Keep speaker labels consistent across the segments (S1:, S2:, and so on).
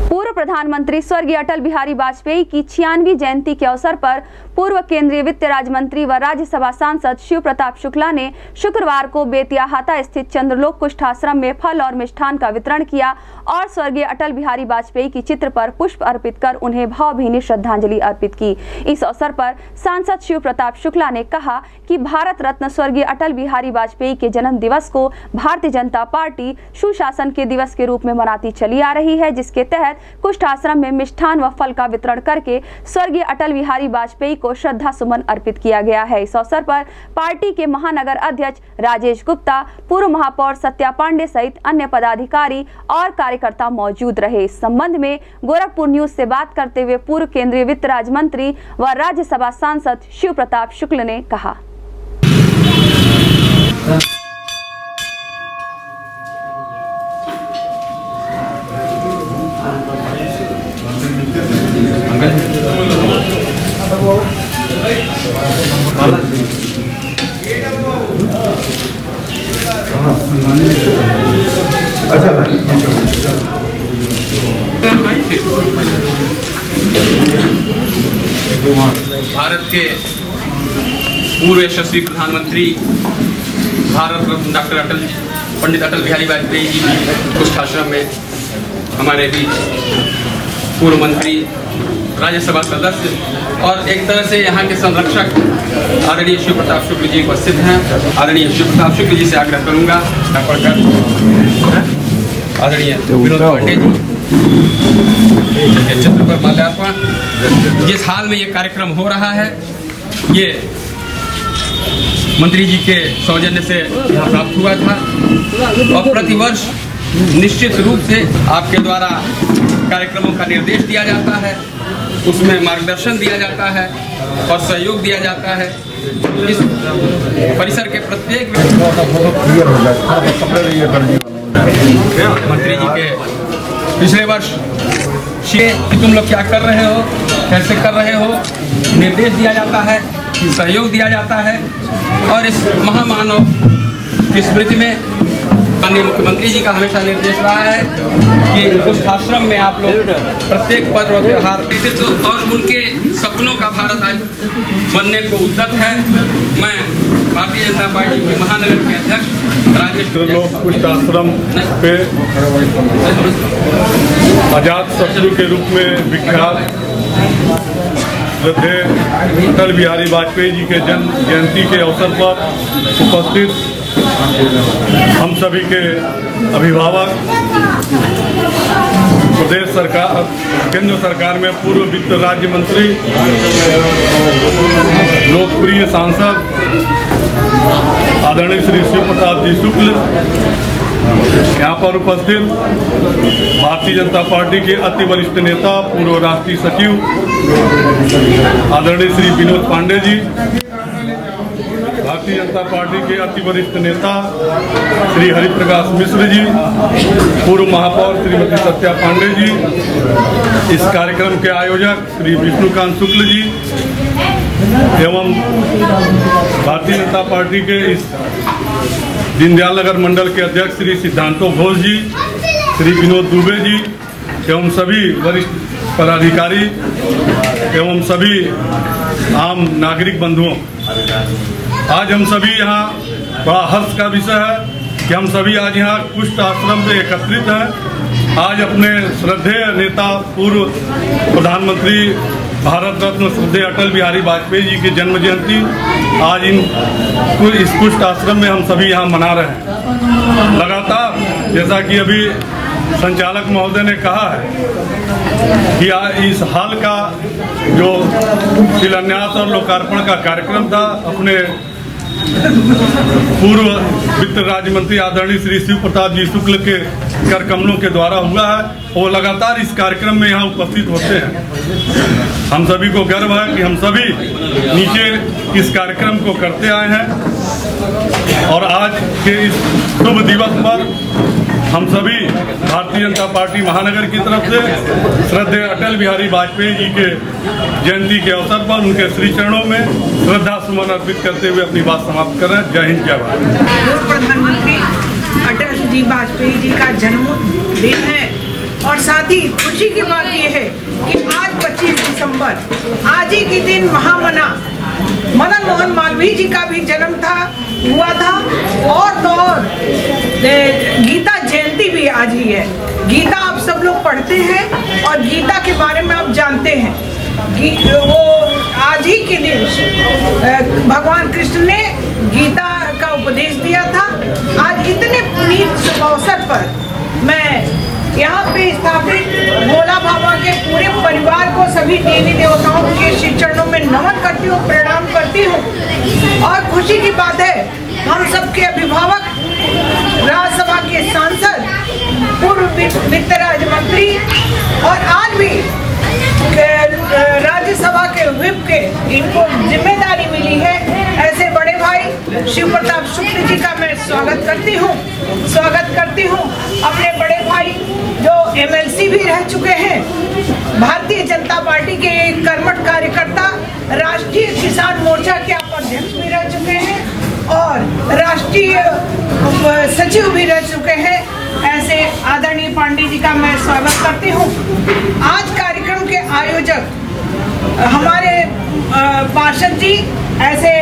S1: पूर्व प्रधानमंत्री स्वर्गीय अटल बिहारी वाजपेयी की 96वीं जयंती के अवसर पर पूर्व केंद्रीय वित्त राज्य मंत्री व राज्यसभा सांसद शिव प्रताप शुक्ला ने शुक्रवार को बेतियाहाता स्थित चंद्रलोक कुष्ठ आश्रम में फल और मिष्ठान का वितरण किया और स्वर्गीय अटल बिहारी वाजपेयी की चित्र पर पुष्प अर्पित कर उन्हें भावभीनी श्रद्धांजलि अर्पित की। इस अवसर पर सांसद शिव प्रताप शुक्ला ने कहा कि भारत रत्न स्वर्गीय अटल बिहारी वाजपेयी के जन्म दिवस को भारतीय जनता पार्टी सुशासन के दिवस के रूप में मनाती चली आ रही है, जिसके तहत कुष्ठ आश्रम में मिष्ठान व फल का वितरण करके स्वर्गीय अटल बिहारी वाजपेयी को श्रद्धा सुमन अर्पित किया गया है। इस अवसर पर पार्टी के महानगर अध्यक्ष राजेश गुप्ता, पूर्व महापौर सत्या पांडे सहित अन्य पदाधिकारी और कार्यकर्ता मौजूद रहे। इस संबंध में गोरखपुर न्यूज से बात करते हुए पूर्व केंद्रीय वित्त राज्य मंत्री व राज्यसभा सांसद शिव प्रताप शुक्ल ने कहा।
S2: भारत के पूर्व यशस्वी प्रधानमंत्री भारत रत्न डॉक्टर पंडित अटल बिहारी वाजपेयी जी कुष्ठ आश्रम में हमारे बीच पूर्व मंत्री, राज्यसभा सदस्य और एक तरह से यहाँ के संरक्षक आदरणीय शिव प्रताप शुक्ल जी उपस्थित हैं। आदरणीय शिव प्रताप शुक्ल जी से आग्रह करूँगा आदरणीय विनोद पांडे जी चित्र पर माल्यार्पण। जिस हाल में ये कार्यक्रम हो रहा है, ये मंत्री जी के सौजन्य से यहाँ प्राप्त हुआ था और प्रतिवर्ष निश्चित रूप से आपके द्वारा कार्यक्रमों का निर्देश दिया जाता है, उसमें मार्गदर्शन दिया जाता है और सहयोग दिया जाता है। इस परिसर के प्रत्येक मंत्री जी के पिछले वर्ष कि तुम लोग क्या कर रहे हो, कैसे कर रहे हो, निर्देश दिया जाता है, सहयोग दिया जाता है और इस महामानव की स्मृति में माननीय मुख्यमंत्री जी का हमेशा निर्देश रहा है कि कुष्ठ आश्रम में आप लोग प्रत्येक पर्व और त्योहार और उनके सपनों का भारत आज बनने को उद्यत है। मैं भारतीय जनता पार्टी के महानगर के अध्यक्ष राजेश
S3: चंद्रलोक कुष्ठ आश्रम पे आजाद शत्रु के रूप में विख्यात श्रद्धेय अटल बिहारी वाजपेयी जी के जन्म जयंती के अवसर पर उपस्थित हम सभी के अभिभावक, प्रदेश सरकार, केंद्र सरकार में पूर्व वित्त राज्य मंत्री, लोकप्रिय सांसद आदरणीय श्री शिव प्रताप जी शुक्ल, यहाँ पर उपस्थित भारतीय जनता पार्टी के अति वरिष्ठ नेता, पूर्व राष्ट्रीय सचिव आदरणीय श्री विनोद पांडे जी, भारतीय जनता पार्टी के अति वरिष्ठ नेता श्री हरिप्रकाश मिश्र जी, पूर्व महापौर श्रीमती सत्या पांडे जी, इस कार्यक्रम के आयोजक श्री विष्णुकांत शुक्ल जी एवं भारतीय जनता पार्टी के इस दीनदयाल नगर मंडल के अध्यक्ष श्री सिद्धांतो घोष जी, श्री विनोद दुबे जी एवं सभी वरिष्ठ पदाधिकारी एवं सभी आम नागरिक बंधुओं, आज हम सभी यहाँ बड़ा हर्ष का विषय है कि हम सभी आज यहाँ कुष्ठ आश्रम में एकत्रित हैं। आज अपने श्रद्धेय नेता, पूर्व प्रधानमंत्री, भारत रत्न श्रद्धेय अटल बिहारी वाजपेयी जी की जन्म जयंती आज इस कुष्ठ आश्रम में हम सभी यहाँ मना रहे हैं। लगातार जैसा कि अभी संचालक महोदय ने कहा है कि इस हाल का जो शिलान्यास और लोकार्पण का कार्यक्रम था, अपने पूर्व वित्त राज्य मंत्री आदरणीय श्री शिव प्रताप जी शुक्ल के कर कमलों के द्वारा हुआ है। वो लगातार इस कार्यक्रम में यहाँ उपस्थित होते हैं। हम सभी को गर्व है कि हम सभी नीचे इस कार्यक्रम को करते आए हैं और आज के इस शुभ दिवस पर हम सभी भारतीय जनता पार्टी महानगर की तरफ से श्रद्धेय अटल बिहारी वाजपेयी जी के जयंती के अवसर पर उनके श्री चरणों में श्रद्धा सुमन अर्पित करते हुए अपनी बात समाप्त कर रहे हैं। जय हिंद, जय भारत।
S4: प्रधानमंत्री अटल जी वाजपेयी जी का जन्मदिन है और साथ ही खुशी की बात यह है कि आज 25 दिसंबर आज ही के दिन महामना मदन मोहन मालवीय जी का भी जन्म हुआ था और तो और गीता जयंती भी आज ही है। गीता आप सब लोग पढ़ते हैं और गीता के बारे में आप जानते हैं कि वो आज ही के दिन भगवान कृष्ण ने गीता का उपदेश दिया था। आज इतने पुनीत शुभ अवसर पर मैं यहाँ पे स्थापित भोला बाबा के पूरे परिवार को, सभी देवी देवताओं के श्री चरणों में नमन करती हूँ, प्रणाम करती हूँ। और खुशी की बात है हम सबके अभिभावक, राज्यसभा के सांसद, पूर्व वित्त राज्य मंत्री और आज भी राज्यसभा के व्हिप के इनको जिम्मेदारी मिली है, ऐसे बड़े भाई शिव प्रताप शुक्ल जी का मैं स्वागत करती हूँ। अपने बड़े भाई जो MLC भी रह चुके हैं, भारतीय जनता पार्टी के एक कर्मठ कार्यकर्ता, राष्ट्रीय किसान मोर्चा के अध्यक्ष भी रह चुके हैं और राष्ट्रीय सचिव भी रह चुके हैं, ऐसे आदरणीय पांडे जी का मैं स्वागत करती हूँ। आज कार्यक्रम के आयोजक हमारे पार्षद जी, ऐसे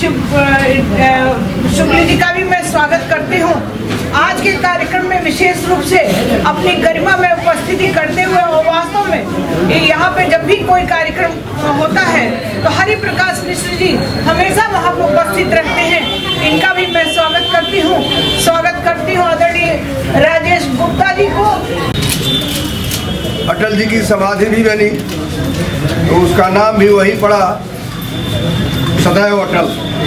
S4: शुक्ल जी का भी मैं स्वागत करती हूँ। आज के कार्यक्रम में विशेष रूप से अपनी गरिमा में उपस्थिति करते हुए और वास्तव में यहाँ पे जब भी कोई कार्यक्रम होता है तो हरि प्रकाश मिश्र जी हमेशा वहाँ पर उपस्थित रहते हैं, इनका भी मैं स्वागत करती हूँ आदरणीय राजेश गुप्ता जी को।
S5: अटल जी की समाधि भी बनी तो उसका नाम भी वही पड़ा, सदैव अटल,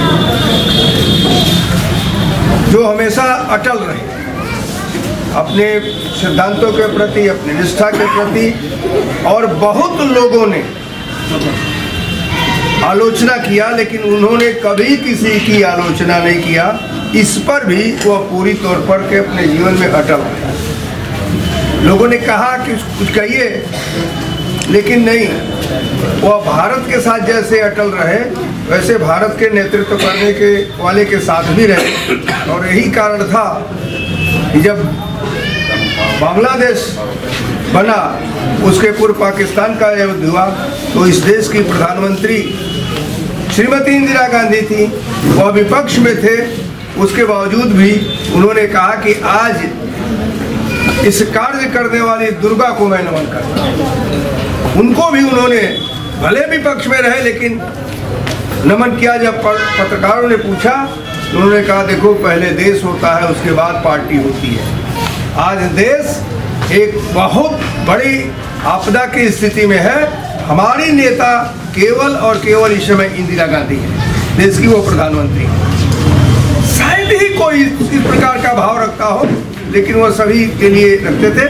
S5: जो हमेशा अटल रहे अपने सिद्धांतों के प्रति, अपनी निष्ठा के प्रति। और बहुत लोगों ने आलोचना किया लेकिन उन्होंने कभी किसी की आलोचना नहीं किया। इस पर भी वह पूरी तौर पर के अपने जीवन में अटल रहे। लोगों ने कहा कि कुछ कहिए, लेकिन नहीं, वह भारत के साथ जैसे अटल रहे वैसे भारत के नेतृत्व करने के वाले के साथ भी रहे। और यही कारण था कि जब बांग्लादेश बना, उसके पूर्व पाकिस्तान का युद्ध हुआ, तो इस देश की प्रधानमंत्री श्रीमती इंदिरा गांधी थी, वह विपक्ष में थे। उसके बावजूद भी उन्होंने कहा कि आज इस कार्य करने वाली दुर्गा को मैं नमन करता हूँ। उनको भी उन्होंने भले विपक्ष में रहे लेकिन नमन किया। जब पत्रकारों ने पूछा तो उन्होंने कहा देखो, पहले देश होता है उसके बाद पार्टी होती है। आज देश एक बहुत बड़ी आपदा की स्थिति में है। हमारी नेता केवल और केवल इस समय इंदिरा गांधी है, देश की वो प्रधानमंत्री। शायद ही कोई इस प्रकार का भाव रखता हो, लेकिन वो सभी के लिए रखते थे।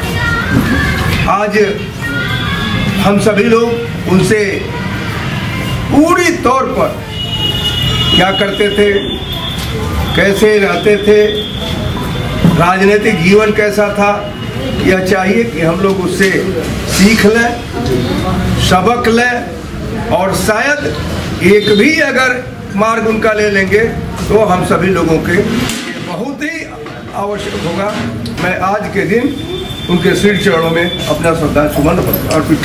S5: आज हम सभी लोग उनसे पूरी तौर पर क्या करते थे, कैसे रहते थे, राजनीतिक जीवन कैसा था, यह चाहिए कि हम लोग उससे सीख लें, सबक लें। और शायद एक भी अगर मार्ग उनका ले लेंगे तो हम सभी लोगों के बहुत ही आवश्यक होगा। मैं आज के दिन उनके श्री चरणों में अपना श्रद्धा सुमन अर्पित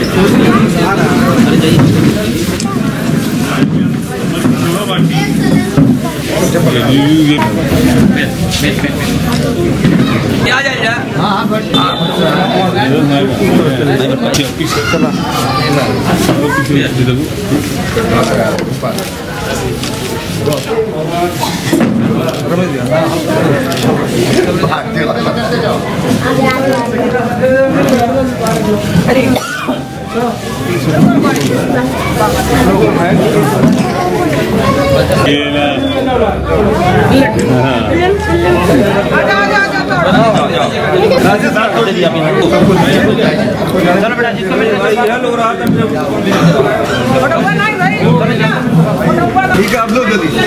S5: ठीक है, आप लोग जल्दी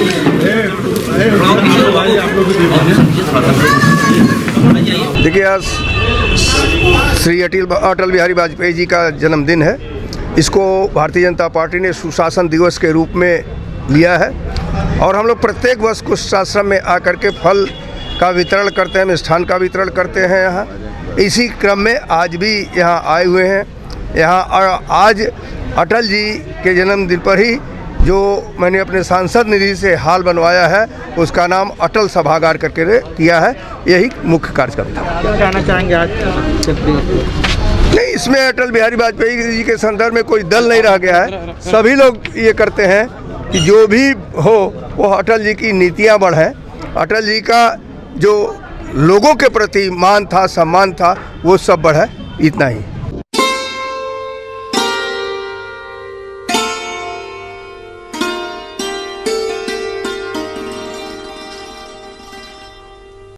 S5: देखिए। आज श्री अटल बिहारी वाजपेयी जी का जन्मदिन है। इसको भारतीय जनता पार्टी ने सुशासन दिवस के रूप में लिया है और हम लोग प्रत्येक वर्ष कुछ आश्रम में आकर के फल का वितरण करते हैं, मिष्ठान का वितरण करते हैं यहाँ। इसी क्रम में आज भी यहाँ आए हुए हैं। यहाँ आज अटल जी के जन्मदिन पर ही जो मैंने अपने सांसद निधि से हाल बनवाया है उसका नाम अटल सभागार करके किया है। यही मुख्य कार्यक्रम था।
S6: क्या कहना चाहेंगे आज?
S5: नहीं, इसमें अटल बिहारी वाजपेयी जी के संदर्भ में कोई दल नहीं रह गया है। सभी लोग ये करते हैं कि जो भी हो वो अटल जी की नीतियाँ बढ़ें। अटल जी का जो लोगों के प्रति मान था, सम्मान था, वो सब बढ़े, इतना ही।